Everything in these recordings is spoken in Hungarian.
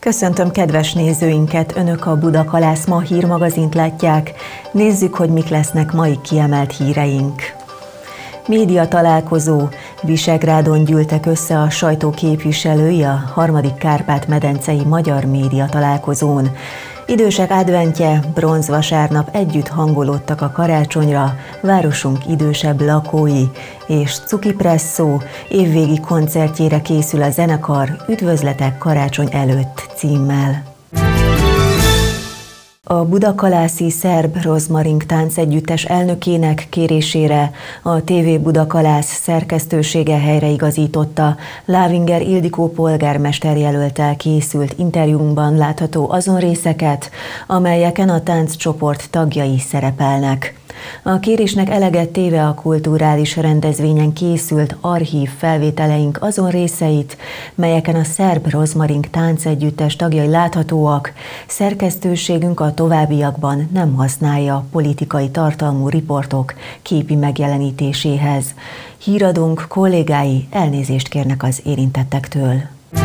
Köszöntöm kedves nézőinket, Önök a Budakalász Ma hírmagazint látják. Nézzük, hogy mik lesznek mai kiemelt híreink. Média találkozó. Visegrádon gyűltek össze a sajtó képviselői a 3. Kárpát-medencei magyar média találkozón. Idősek adventje, bronzvasárnap együtt hangolódtak a karácsonyra, városunk idősebb lakói, és Cuki Presszó évvégi koncertjére készül a zenekar Üdvözletek karácsony előtt címmel. A budakalászi szerb Rozmaring táncegyüttes elnökének kérésére a TV Budakalász szerkesztősége helyreigazította Lávinger Ildikó polgármester jelölttel készült interjúnkban látható azon részeket, amelyeken a tánccsoport tagjai szerepelnek. A kérésnek eleget téve a kulturális rendezvényen készült archív felvételeink azon részeit, melyeken a szerb Rozmaring táncegyüttes tagjai láthatóak, szerkesztőségünk a továbbiakban nem használja politikai tartalmú riportok képi megjelenítéséhez. Híradónk kollégái elnézést kérnek az érintettektől.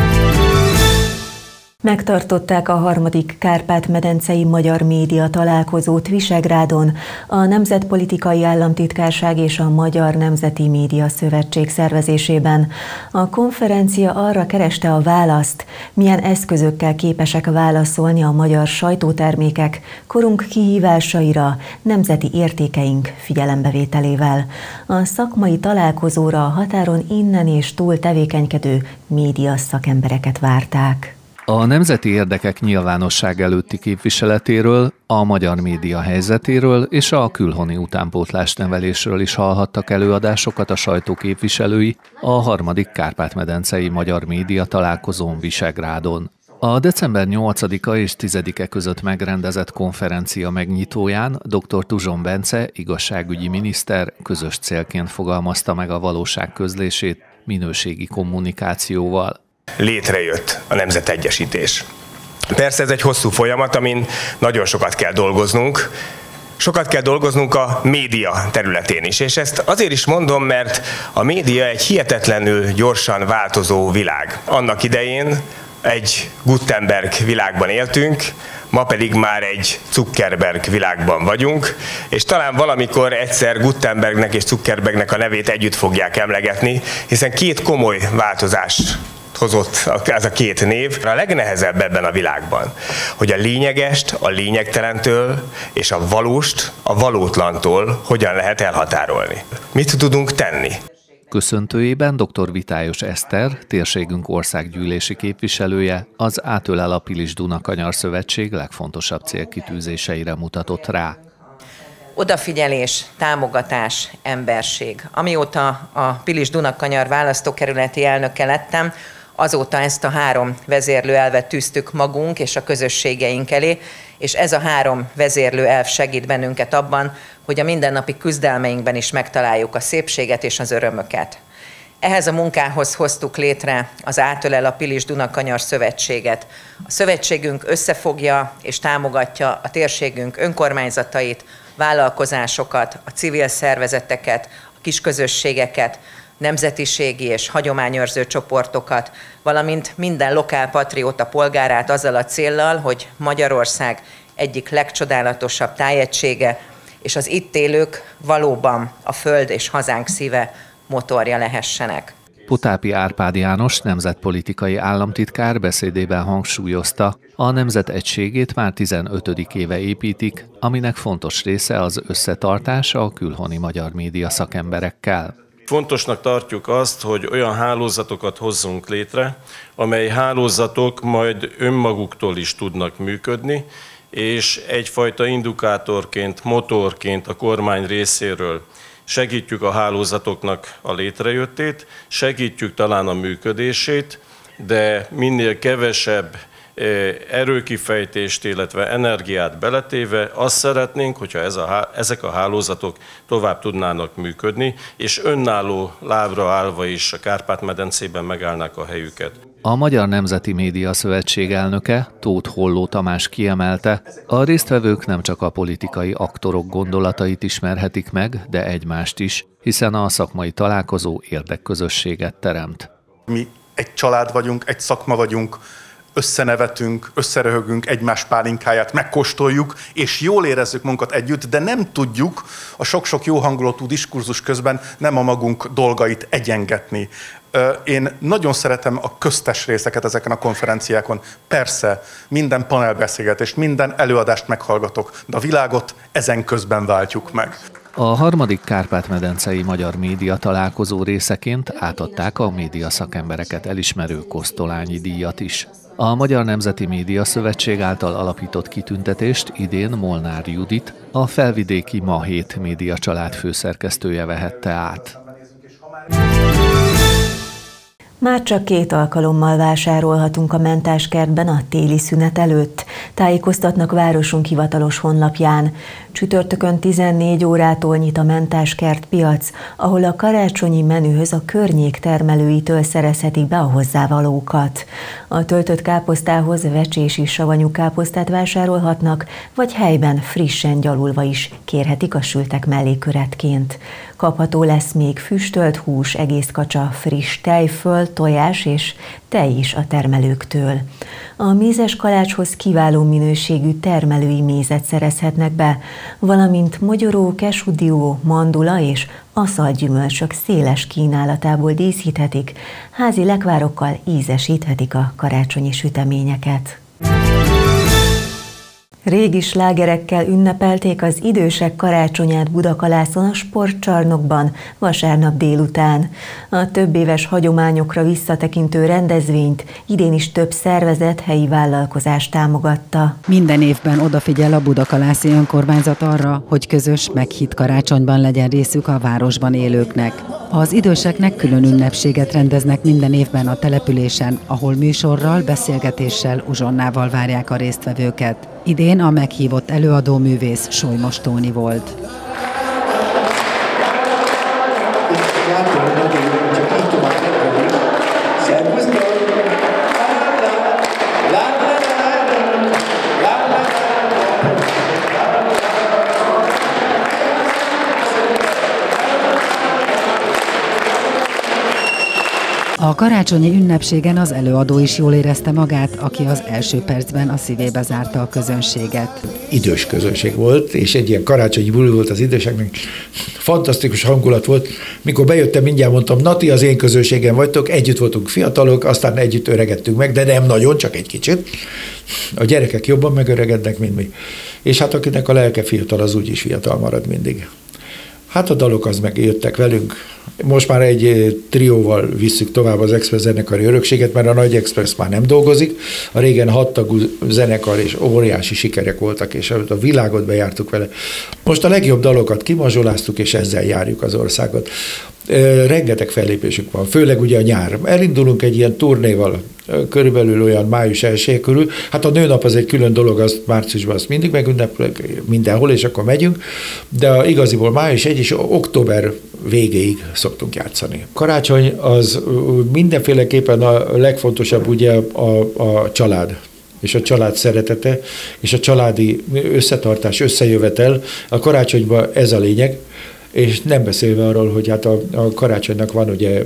Megtartották a 3. Kárpát-medencei magyar média találkozót Visegrádon a Nemzetpolitikai Államtitkárság és a Magyar Nemzeti Média Szövetség szervezésében. A konferencia arra kereste a választ, milyen eszközökkel képesek válaszolni a magyar sajtótermékek korunk kihívásaira, nemzeti értékeink figyelembevételével. A szakmai találkozóra a határon innen és túl tevékenykedő média szakembereket várták. A nemzeti érdekek nyilvánosság előtti képviseletéről, a magyar média helyzetéről és a külhoni utánpótlás nevelésről is hallhattak előadásokat a sajtó képviselői a 3. Kárpát-medencei magyar média találkozón Visegrádon. A december 8-a és 10-e között megrendezett konferencia megnyitóján dr. Tuzson Bence, igazságügyi miniszter közös célként fogalmazta meg a valóság közlését minőségi kommunikációval. Létrejött a nemzetegyesítés. Persze ez egy hosszú folyamat, amin nagyon sokat kell dolgoznunk. Sokat kell dolgoznunk a média területén is, és ezt azért is mondom, mert a média egy hihetetlenül gyorsan változó világ. Annak idején egy Gutenberg világban éltünk, ma pedig már egy Zuckerberg világban vagyunk, és talán valamikor egyszer Gutenbergnek és Zuckerbergnek a nevét együtt fogják emlegetni, hiszen két komoly változás hozott ez a két név. A legnehezebb ebben a világban, hogy a lényegest a lényegtelentől és a valóst a valótlantól hogyan lehet elhatárolni. Mit tudunk tenni? Köszöntőjében dr. Vitályos Eszter, térségünk országgyűlési képviselője, az Átölel a Pilis-Dunakanyar Szövetség legfontosabb célkitűzéseire mutatott rá. Odafigyelés, támogatás, emberség. Amióta a Pilis-Dunakanyar választókerületi elnöke lettem, azóta ezt a 3 vezérlőelvet tűztük magunk és a közösségeink elé, és ez a 3 vezérlőelv segít bennünket abban, hogy a mindennapi küzdelmeinkben is megtaláljuk a szépséget és az örömöket. Ehhez a munkához hoztuk létre az Átölel a Pilis-Dunakanyar Szövetséget. A szövetségünk összefogja és támogatja a térségünk önkormányzatait, vállalkozásokat, a civil szervezeteket, a kisközösségeket, nemzetiségi és hagyományőrző csoportokat, valamint minden lokálpatrióta polgárát azzal a céllal, hogy Magyarország egyik legcsodálatosabb tájegysége, és az itt élők valóban a föld és hazánk szíve motorja lehessenek. Potápi Árpád János nemzetpolitikai államtitkár beszédében hangsúlyozta, a nemzet egységét már 15. éve építik, aminek fontos része az összetartás a külhoni magyar média szakemberekkel. Fontosnak tartjuk azt, hogy olyan hálózatokat hozzunk létre, amely hálózatok majd önmaguktól is tudnak működni, és egyfajta indikátorként, motorként a kormány részéről segítjük a hálózatoknak a létrejöttét, segítjük talán a működését, de minél kevesebb erőkifejtést, illetve energiát beletéve azt szeretnénk, hogyha ezek a hálózatok tovább tudnának működni, és önálló lábra állva is a Kárpát-medencében megállnák a helyüket. A Magyar Nemzeti Média Szövetség elnöke, Tóth Holló Tamás kiemelte, a résztvevők nem csak a politikai aktorok gondolatait ismerhetik meg, de egymást is, hiszen a szakmai találkozó érdekközösséget teremt. Mi egy család vagyunk, egy szakma vagyunk, összenevetünk, összeröhögünk, egymás pálinkáját megkóstoljuk, és jól érezzük magunkat együtt, de nem tudjuk a sok-sok jó hangulatú diskurzus közben nem a magunk dolgait egyengetni. Én nagyon szeretem a köztes részeket ezeken a konferenciákon. Persze, minden panelbeszélgetést, minden előadást meghallgatok, de a világot ezen közben váltjuk meg. A harmadik Kárpát-medencei magyar média találkozó részeként átadták a média szakembereket elismerő Kosztolányi díjat is. A Magyar Nemzeti Média Szövetség által alapított kitüntetést idén Molnár Judit, a felvidéki Ma 7 média család főszerkesztője vehette át. Már csak 2 alkalommal vásárolhatunk a Mentáskertben a téli szünet előtt, tájékoztatnak városunk hivatalos honlapján. Csütörtökön 14 órától nyit a Mentáskert piac, ahol a karácsonyi menühöz a környék termelőitől szerezhetik be a hozzávalókat. A töltött káposztához vecsési savanyú káposztát vásárolhatnak, vagy helyben frissen gyalulva is kérhetik a sültek mellékületként. Kapható lesz még füstölt hús, egész kacsa, friss tejföl, tojás és tej is a termelőktől. A mézes kalácshoz kiváló minőségű termelői mézet szerezhetnek be, valamint mogyoró, kesudió, mandula és aszalgyümölcsök széles kínálatából díszíthetik, házi lekvárokkal ízesíthetik a karácsonyi süteményeket. Régi slágerekkel ünnepelték az idősek karácsonyát Budakalászon a sportcsarnokban vasárnap délután. A többéves hagyományokra visszatekintő rendezvényt idén is több szervezet, helyi vállalkozás támogatta. Minden évben odafigyel a Budakalászi önkormányzat arra, hogy közös, meghitt karácsonyban legyen részük a városban élőknek. Az időseknek külön ünnepséget rendeznek minden évben a településen, ahol műsorral, beszélgetéssel, uzsonnával várják a résztvevőket. Idén a meghívott előadóművész Solymos Tóni volt. A karácsonyi ünnepségen az előadó is jól érezte magát, aki az első percben a szívébe zárta a közönséget. Idős közönség volt, és egy ilyen karácsonyi buli volt az időseknek. Fantasztikus hangulat volt. Mikor bejöttem, mindjárt mondtam, Nati, az én közönségem vagytok, együtt voltunk fiatalok, aztán együtt öregedtünk meg, de nem nagyon, csak egy kicsit. A gyerekek jobban megöregednek, mint mi. És hát akinek a lelke fiatal, az úgyis fiatal marad mindig. Hát a dalok az meg jöttek velünk. Most már egy trióval visszük tovább az Express zenekari örökséget, mert a Nagy Express már nem dolgozik. A régen 6 tagú zenekar és óriási sikerek voltak, és a világot bejártuk vele. Most a legjobb dalokat kimazsoláztuk, és ezzel járjuk az országot. Rengeteg fellépésünk van, főleg ugye a nyár. Elindulunk egy ilyen turnéval, körülbelül olyan május 1 körül. Hát a nőnap az egy külön dolog, azt márciusban azt mindig megünneplik mindenhol, és akkor megyünk, de igaziból május 1 és október végéig szoktunk játszani. Karácsony az mindenféleképpen a legfontosabb ugye a család, és a család szeretete, és a családi összetartás, összejövetel. A karácsonyban ez a lényeg, és nem beszélve arról, hogy hát a karácsonynak van ugye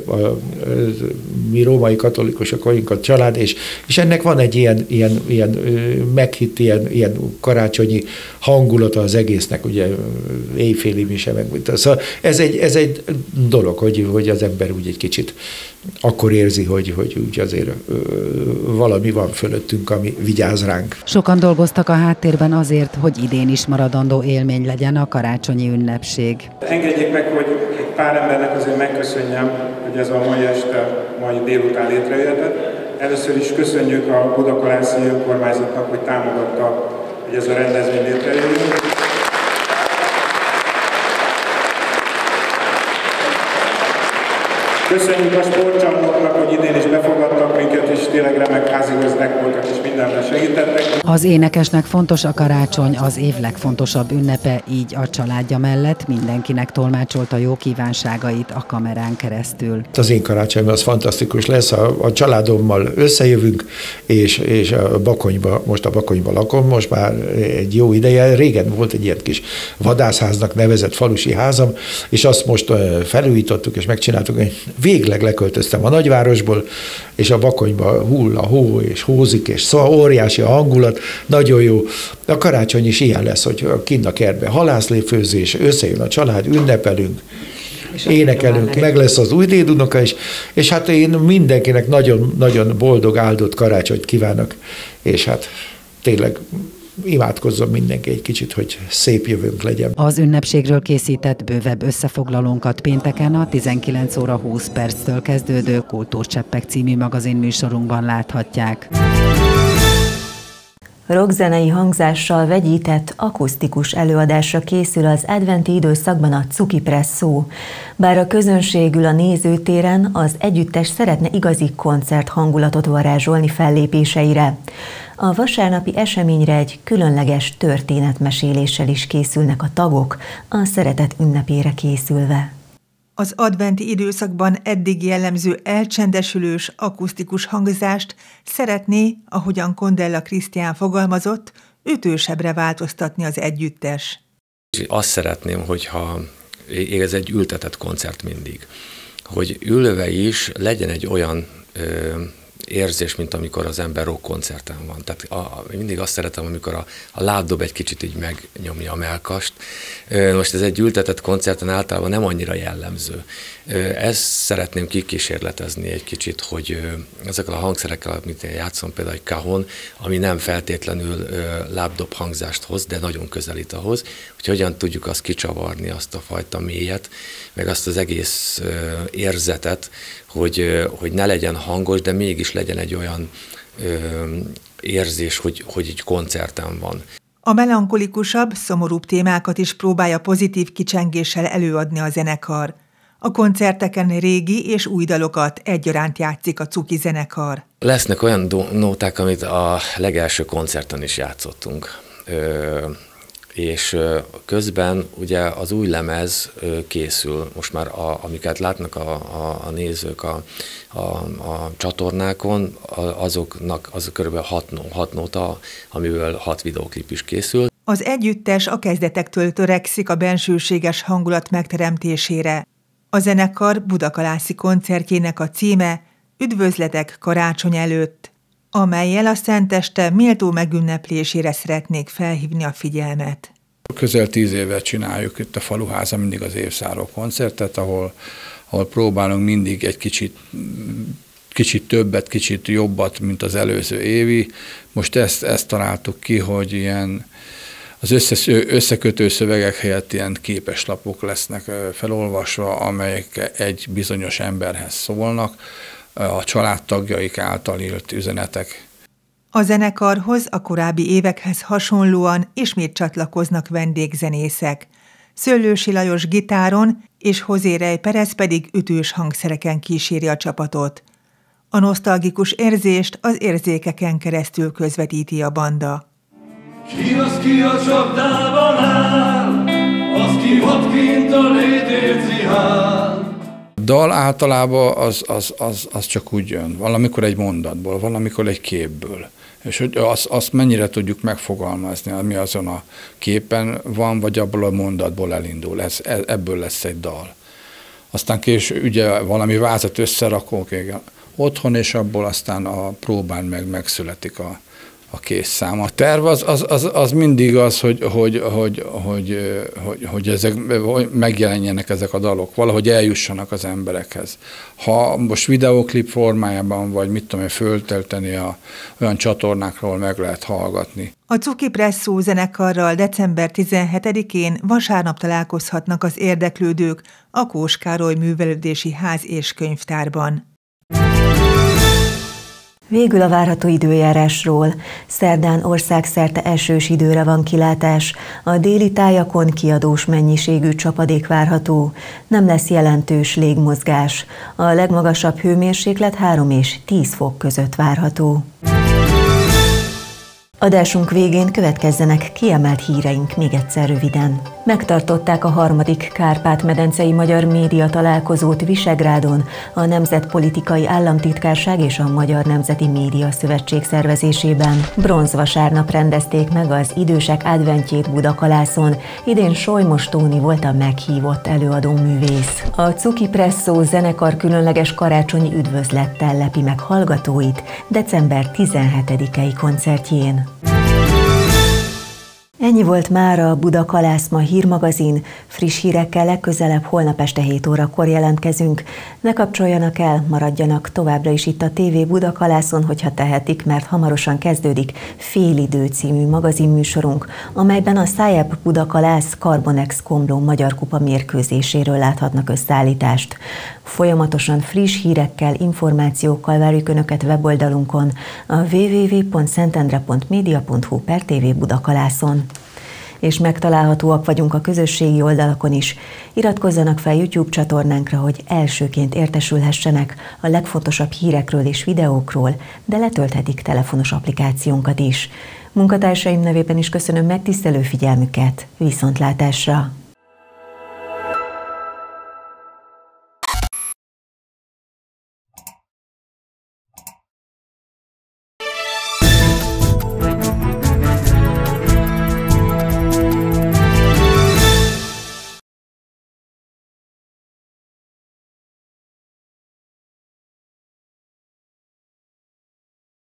mi római katolikusok vagyunk a család, és ennek van egy ilyen meghitt, ilyen karácsonyi hangulata az egésznek, ugye éjféli mise meg. Szóval ez egy dolog, hogy az ember úgy egy kicsit akkor érzi, hogy úgy azért valami van fölöttünk, ami vigyáz ránk. Sokan dolgoztak a háttérben azért, hogy idén is maradandó élmény legyen a karácsonyi ünnepség. Engedjék meg, hogy egy pár embernek azért megköszönjem, hogy ez a mai este, mai délután létrejöhetett. Először is köszönjük a Budakalászi önkormányzatnak, hogy támogatta, hogy ez a rendezvény létrejöjjön. Köszönjük a sportcsarnoknak, hogy idén is befogadtak minket, és tényleg remek házigazdák voltak, és mindenben segítettek. Az énekesnek fontos a karácsony, az év legfontosabb ünnepe, így a családja mellett mindenkinek tolmácsolta jó kívánságait a kamerán keresztül. Az én karácsonyom az fantasztikus lesz, a családommal összejövünk, és a Bakonyba, most a Bakonyba lakom, most már egy jó ideje, régen volt egy ilyen kis vadászháznak nevezett falusi házam, és azt most felújítottuk és megcsináltuk. Végleg leköltöztem a nagyvárosból, és a Bakonyba hull a hó, és hózik, és szóval óriási a hangulat, nagyon jó. A karácsony is ilyen lesz, hogy kint a kertben halászléfőzés, összejön a család, ünnepelünk, énekelünk, meg lesz az új dédunoka is, és hát én mindenkinek nagyon-nagyon boldog, áldott karácsonyt kívánok, és hát tényleg imádkozzon mindenki egy kicsit, hogy szép jövőnk legyen. Az ünnepségről készített bővebb összefoglalónkat pénteken a 19 óra 20 perctől kezdődő Kultúrcseppek című magazinműsorunkban láthatják. Rockzenei hangzással vegyített, akusztikus előadásra készül az adventi időszakban a Cuki Presszó. Bár a közönség ül a nézőtéren, az együttes szeretne igazi koncert hangulatot varázsolni fellépéseire. A vasárnapi eseményre egy különleges történetmeséléssel is készülnek a tagok, a szeretet ünnepére készülve. Az adventi időszakban eddig jellemző elcsendesülős, akusztikus hangzást szeretné, ahogyan Kondella Krisztián fogalmazott, ütősebbre változtatni az együttes. Azt szeretném, hogyha ez egy ültetett koncert mindig, hogy ülve is legyen egy olyan érzés, mint amikor az ember rockkoncerten van. Tehát mindig azt szeretem, amikor a lábdob egy kicsit így megnyomja a melkast. Most ez egy ültetett koncerten általában nem annyira jellemző. Ezt szeretném kikísérletezni egy kicsit, hogy ezekkel a hangszerekkel, amit én játszom, például egy cajon, ami nem feltétlenül lábdob hangzást hoz, de nagyon közelít ahhoz, hogy hogyan tudjuk azt kicsavarni, azt a fajta mélyet, meg azt az egész érzetet, hogy ne legyen hangos, de mégis legyen egy olyan érzés, hogy egy koncerten van. A melankolikusabb, szomorúbb témákat is próbálja pozitív kicsengéssel előadni a zenekar. A koncerteken régi és új dalokat egyaránt játszik a Cuki zenekar. Lesznek olyan nóták, amit a legelső koncerten is játszottunk. És közben ugye az új lemez készül, most már amiket látnak a nézők a csatornákon, azoknak az kb. 6 nóta, amiből 6 videóklip is készül. Az együttes a kezdetektől törekszik a bensőséges hangulat megteremtésére. A zenekar budakalászi koncertjének a címe Üdvözletek karácsony előtt, amellyel a szenteste méltó megünneplésére szeretnék felhívni a figyelmet. Közel 10 évet csináljuk itt a Faluházan mindig az évzáró koncertet, ahol próbálunk mindig egy kicsit többet, kicsit jobbat, mint az előző évi. Most ezt találtuk ki, hogy ilyen az összekötő szövegek helyett ilyen képeslapok lesznek felolvasva, amelyek egy bizonyos emberhez szólnak, a családtagjaik által írt üzenetek. A zenekarhoz a korábbi évekhez hasonlóan ismét csatlakoznak vendégzenészek. Szőlősi Lajos gitáron és José Rey Perez pedig ütős hangszereken kíséri a csapatot. A nosztalgikus érzést az érzékeken keresztül közvetíti a banda. Ki az, ki a csapdában áll, az ki hat kint a létért zihál. A dal általában az csak úgy jön, valamikor egy mondatból, valamikor egy képből. És hogy azt mennyire tudjuk megfogalmazni, ami azon a képen van, vagy abból a mondatból elindul. Ebből lesz egy dal. Aztán később ugye valami vázat összerakunk otthon, és abból aztán a próbán megszületik a kész szám. A terv az mindig az, hogy ezek megjelenjenek ezek a dalok, valahogy eljussanak az emberekhez. Ha most videóklip formájában, vagy mit tudom én, föltölteni olyan csatornákról meg lehet hallgatni. A Cuki Presszó zenekarral december 17-én vasárnap találkozhatnak az érdeklődők a Kós Károly Művelődési Ház és Könyvtárban. Végül a várható időjárásról. Szerdán országszerte esős időre van kilátás. A déli tájakon kiadós mennyiségű csapadék várható. Nem lesz jelentős légmozgás. A legmagasabb hőmérséklet 3 és 10 fok között várható. Adásunk végén következzenek kiemelt híreink még egyszer röviden. Megtartották a 3. Kárpát-medencei magyar média találkozót Visegrádon, a Nemzetpolitikai Államtitkárság és a Magyar Nemzeti Média Szövetség szervezésében. Bronzvasárnap rendezték meg az idősek adventjét Budakalászon, idén Solymos Tóni volt a meghívott előadóművész. A Cuki Presszó zenekar különleges karácsonyi üdvözlettel lepi meg hallgatóit december 17-i koncertjén. Ennyi volt mára a Budakalász ma hírmagazin. Friss hírekkel legközelebb holnap este 7 órakor jelentkezünk. Ne kapcsoljanak el, maradjanak továbbra is itt a TV Budakalászon, hogyha tehetik, mert hamarosan kezdődik Félidő című magazinműsorunk, amelyben a SZÁJEP Budakalász Carbonex Komló Magyar Kupa mérkőzéséről láthatnak összeállítást. Folyamatosan friss hírekkel, információkkal várjuk Önöket weboldalunkon, a www.szentendre.media.hu/TV Budakalászon. És megtalálhatóak vagyunk a közösségi oldalakon is. Iratkozzanak fel YouTube csatornánkra, hogy elsőként értesülhessenek a legfontosabb hírekről és videókról, de letölthetik telefonos applikációnkat is. Munkatársaim nevében is köszönöm megtisztelő figyelmüket, viszontlátásra!